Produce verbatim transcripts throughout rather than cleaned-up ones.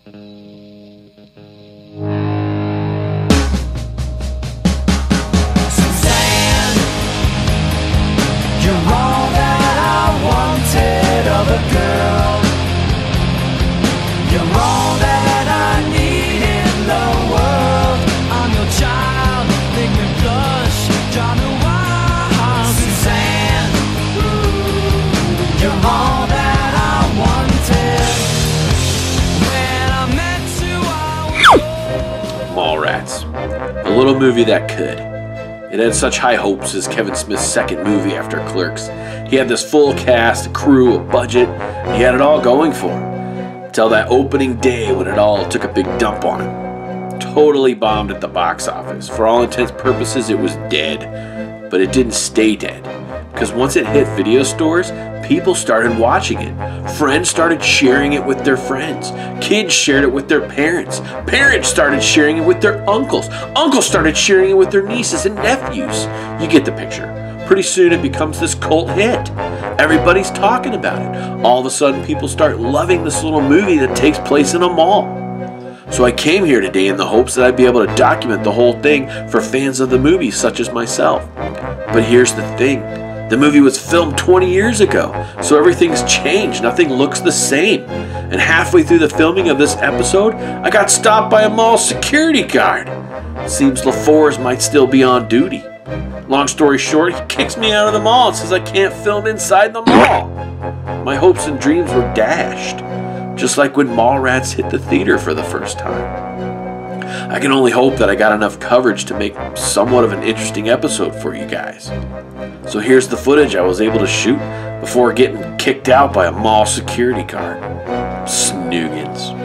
Suzanne, you're all that I wanted of a girl. You're all that I need in the world. I'm your child, make me blush, drive me wild. Suzanne, you're all that I wanted. When I met you, I was Mallrats, a little movie that could. It had such high hopes as Kevin Smith's second movie after Clerks. He had this full cast, a crew, a budget. He had it all going for him. Until that opening day when it all took a big dump on him. Totally bombed at the box office. For all intents and purposes, it was dead. But it didn't stay dead. Because once it hit video stores, people started watching it. Friends started sharing it with their friends. Kids shared it with their parents. Parents started sharing it with their uncles. Uncles started sharing it with their nieces and nephews. You get the picture. Pretty soon it becomes this cult hit. Everybody's talking about it. All of a sudden people start loving this little movie that takes place in a mall. So I came here today in the hopes that I'd be able to document the whole thing for fans of the movie such as myself. But here's the thing. The movie was filmed twenty years ago, so everything's changed. Nothing looks the same. And halfway through the filming of this episode, I got stopped by a mall security guard. Seems LaFours might still be on duty. Long story short, he kicks me out of the mall and says I can't film inside the mall. My hopes and dreams were dashed, just like when Mallrats hit the theater for the first time. I can only hope that I got enough coverage to make somewhat of an interesting episode for you guys. So here's the footage I was able to shoot before getting kicked out by a mall security guard. Snoogans.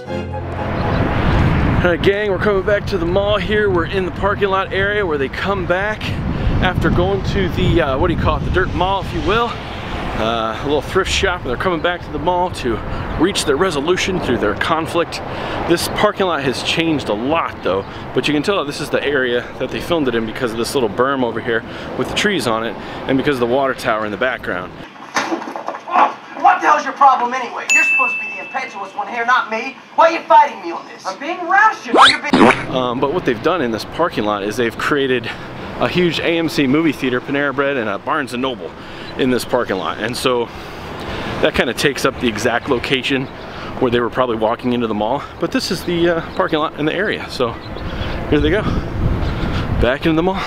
Alright gang, we're coming back to the mall here. We're in the parking lot area where they come back after going to the, uh, what do you call it, the dirt mall if you will. Uh, a little thrift shop, and they're coming back to the mall to reach their resolution through their conflict. This parking lot has changed a lot though, but you can tell that this is the area that they filmed it in because of this little berm over here with the trees on it, and because of the water tower in the background. Oh, what the hell's your problem anyway? You're supposed to be the impetuous one here, not me. Why are you fighting me on this? I'm being rational. You're being um, but what they've done in this parking lot is they've created a huge A M C movie theater, Panera Bread, and a Barnes and Noble in this parking lot. And so that kind of takes up the exact location where they were probably walking into the mall. But this is the uh, parking lot in the area. So here they go, back into the mall.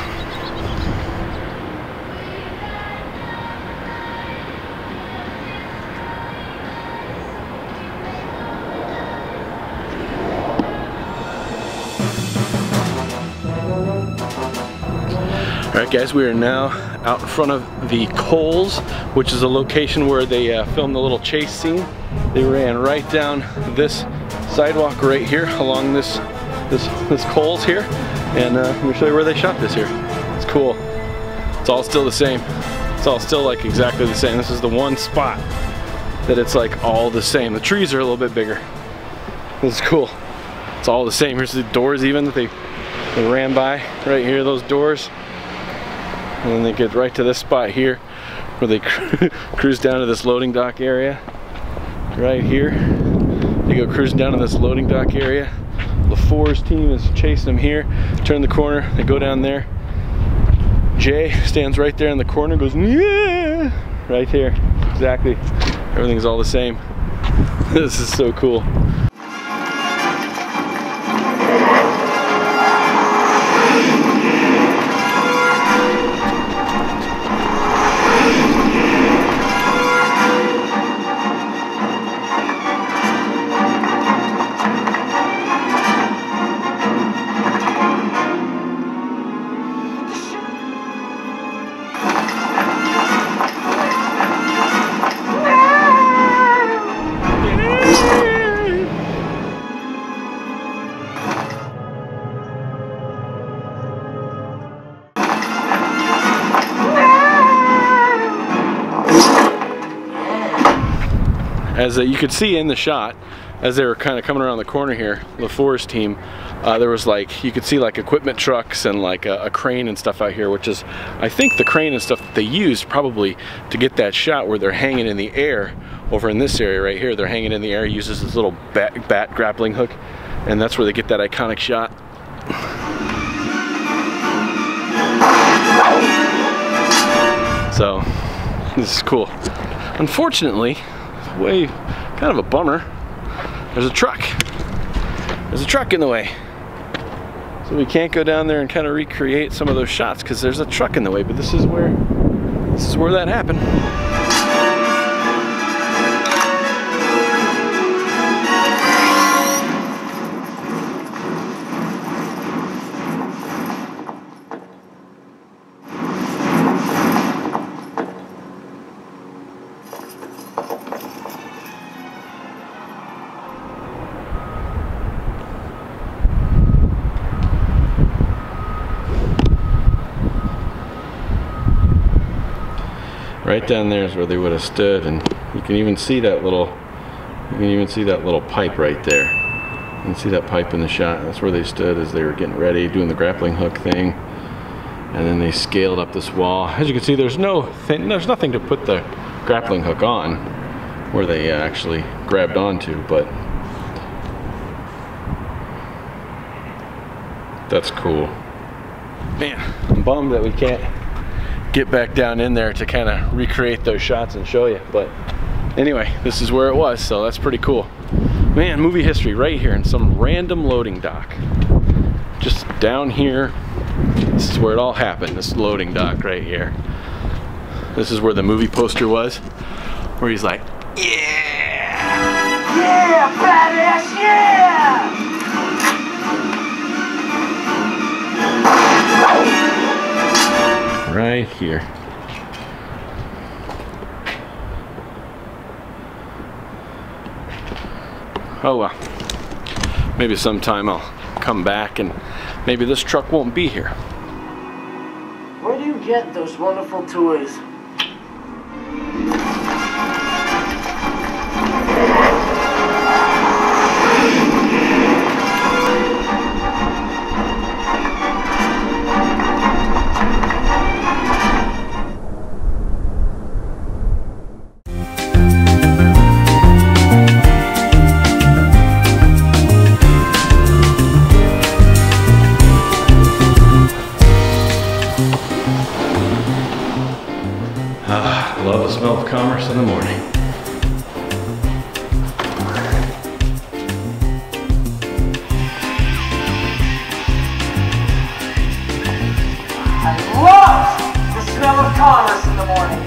Alright guys, we are now out in front of the Kohl's, which is a location where they uh, filmed the little chase scene. They ran right down this sidewalk right here along this this this Kohl's here, and uh, let me show you where they shot this here. It's cool. It's all still the same. It's all still like exactly the same. This is the one spot that it's like all the same. The trees are a little bit bigger. This is cool. It's all the same. Here's the doors even that they, they ran by right here, those doors. And then they get right to this spot here where they cruise down to this loading dock area. Right here. They go cruising down to this loading dock area. LaFours' team is chasing them here. Turn the corner, they go down there. Jay stands right there in the corner, goes, yeah! Right here. Exactly. Everything's all the same. This is so cool. As uh, you could see in the shot, as they were kind of coming around the corner here, LaFours' team, uh, there was like, you could see like equipment trucks and like a, a crane and stuff out here, which is, I think the crane and stuff that they used probably to get that shot where they're hanging in the air over in this area right here, they're hanging in the air. He uses this little bat, bat grappling hook, and that's where they get that iconic shot. So this is cool. Unfortunately, way kind of a bummer, there's a truck. There's a truck in the way. So we can't go down there and kind of recreate some of those shots because there's a truck in the way, but this is where this is where that happened. Right down there is where they would have stood, and you can even see that little you can even see that little pipe right there. You can see that pipe in the shot. That's where they stood as they were getting ready, doing the grappling hook thing. And then they scaled up this wall. As you can see, there's no thing, there's nothing to put the grappling hook on where they actually grabbed onto, but that's cool. Man, I'm bummed that we can't get back down in there to kind of recreate those shots and show you, but anyway, this is where it was, so that's pretty cool. Man, movie history right here in some random loading dock, just down here. This is where it all happened, this loading dock right here. This is where the movie poster was, where he's like, yeah, Yeah, badass, yeah! right here. Oh well, maybe sometime I'll come back and maybe this truck won't be here. Where do you get those wonderful toys? Love the smell of commerce in the morning. I love the smell of commerce in the morning.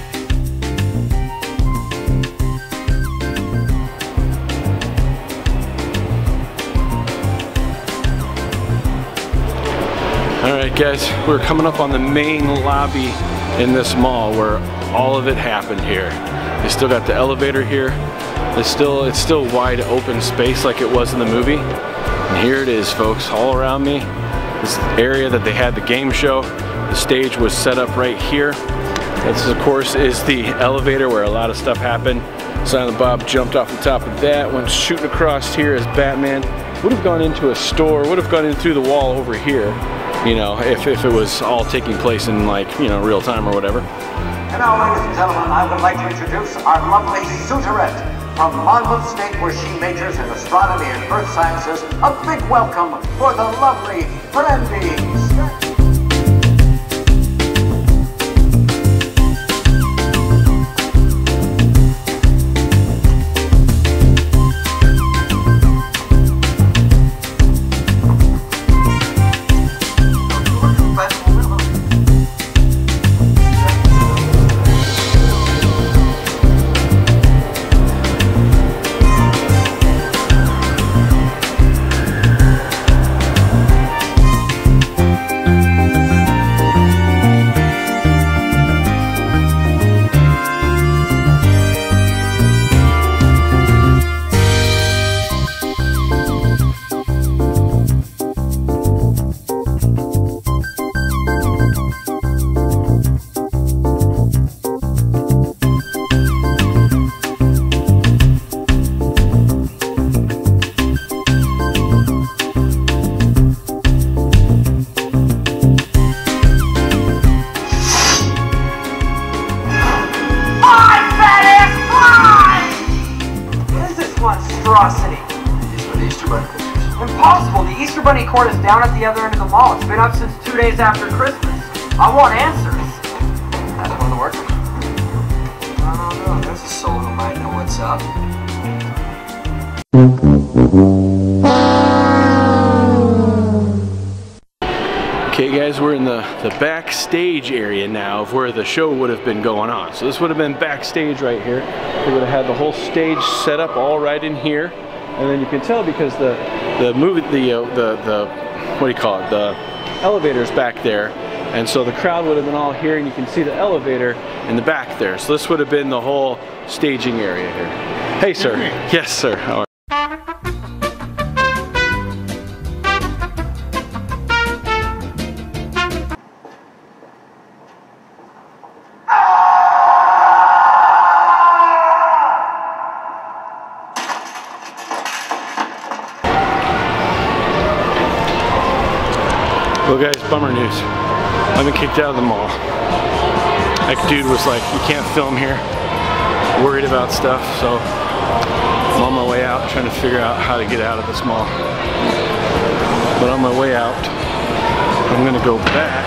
All right, guys, we're coming up on the main lobby in this mall where all of it happened here. They still got the elevator here. It's still, it's still wide open space like it was in the movie. And here it is, folks, all around me. This area that they had the game show. The stage was set up right here. This, of course, is the elevator where a lot of stuff happened. Silent Bob jumped off the top of that, went shooting across here as Batman. Would have gone into a store, would have gone in through the wall over here, you know, if, if it was all taking place in, like, you know, real time or whatever. And now, ladies and gentlemen, I would like to introduce our lovely Suterette from Monmouth State, where she majors in astronomy and earth sciences. A big welcome for the lovely Brandy. monstrosity? These are the Easter Bunny pictures. Impossible. The Easter Bunny court is down at the other end of the mall. It's been up since two days after Christmas. I want answers. How's one of the workers? I don't know. There's a soul who might know what's up. Okay guys, we're in the, the backstage area now of where the show would have been going on. So this would have been backstage right here. They would have had the whole stage set up all right in here. And then you can tell because the the movie, the, uh, the, the, what do you call it, the elevator's back there. And so the crowd would have been all here and you can see the elevator in the back there. So this would have been the whole staging area here. Hey sir. Yes sir, how are you? Well guys, bummer news. I've been kicked out of the mall. Like dude was like, you can't film here. Worried about stuff, so I'm on my way out trying to figure out how to get out of this mall. But on my way out, I'm gonna go back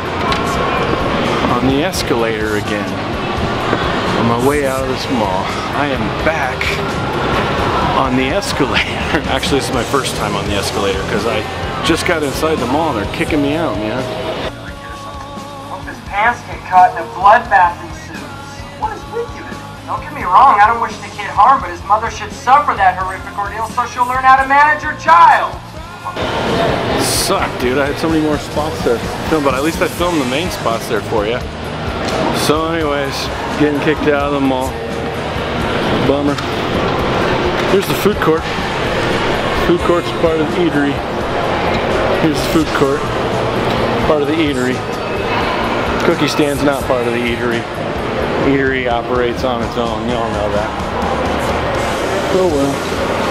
on the escalator again. On my way out of this mall, I am back on the escalator. Actually, this is my first time on the escalator because I just got inside the mall and they're kicking me out, man. Hope his pants get caught and a bloodbath ensues. What is with you today? Don't get me wrong, I don't wish the kid harm, but his mother should suffer that horrific ordeal so she'll learn how to manage her child. Suck, dude. I had so many more spots to film, but at least I filmed the main spots there for you. So anyways, getting kicked out of the mall. Bummer. Here's the food court. Food court's part of the eatery. Here's the food court, part of the eatery. Cookie stand's not part of the eatery. Eatery operates on its own, y'all know that. Oh well.